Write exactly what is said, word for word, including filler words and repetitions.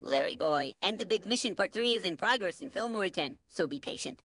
Larry boy, and the big mission part three is in progress in Fillmore ten, so be patient.